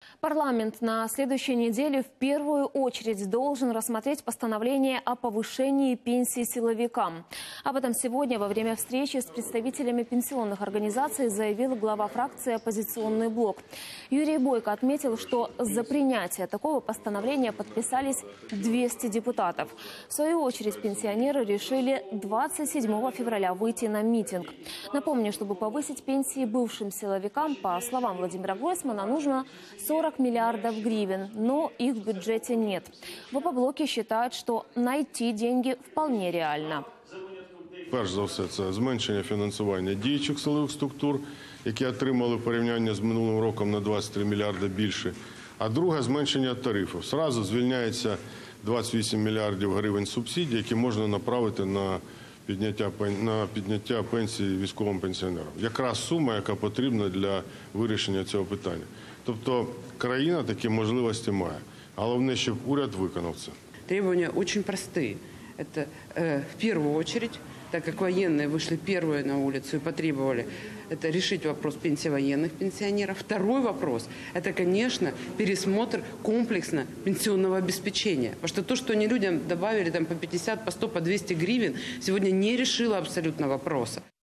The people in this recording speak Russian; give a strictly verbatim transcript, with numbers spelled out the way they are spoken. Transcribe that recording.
Парламент на следующей неделе в первую очередь должен рассмотреть постановление о повышении пенсий силовикам. Об этом сегодня во время встречи с представителями пенсионных организаций заявил глава фракции «Оппозиционный блок». Юрий Бойко отметил, что за принятие такого постановления подписались двести депутатов. В свою очередь пенсионеры решили двадцать седьмого февраля выйти на митинг. Напомню, чтобы повысить пенсии бывшим силовикам, по словам Владимира Гройсмана, нужно сорок миллиардов гривен, но их в бюджете нет. В Опоблоке считают, что найти деньги вполне реально. Перш за все, це зменшення фінансування діючих силових структур, які отримали в порівнянні з минулим роком на двадцять три мільярди більше. А друге – зменшення тарифів. Зразу звільняється двадцять вісім мільярдів гривень субсидій, які можна направити на підняття, на підняття пенсії військовим пенсіонерам. Якраз сума, яка потрібна для вирішення цього питання. Тобто країна такі можливості має. Головне, щоб уряд виконав це. Требования очень простые. Это э, в первую очередь, так как военные вышли первые на улицу и потребовали, это решить вопрос пенсии военных пенсионеров. Второй вопрос – это, конечно, пересмотр комплексно пенсионного обеспечения. Потому что то, что они людям добавили там, по пятьдесят, по сто, по двести гривен, сегодня не решило абсолютно вопроса.